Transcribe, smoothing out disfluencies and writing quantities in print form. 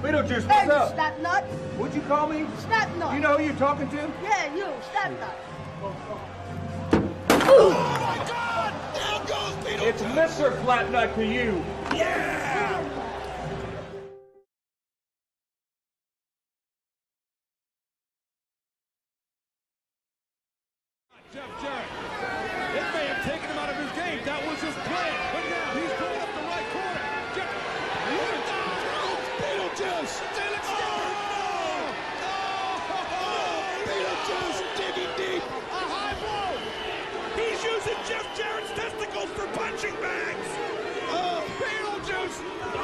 Beetlejuice, Hey, what's up? snap nut. What'd you call me? Snap nut. You know who you're talking to? Yeah, you, snap nut. Oh my God! Down goes Beetlejuice! It's Mr. Flatnut to you. Yeah! Jeff Jarrett. It may have taken him out of his game. That was his plan. But now he's going up the right corner. Jeff. Beetlejuice! Oh, Beetlejuice digging deep. A high blow. He's using Jeff Jarrett's testicles for punching bags. Oh, Beetlejuice.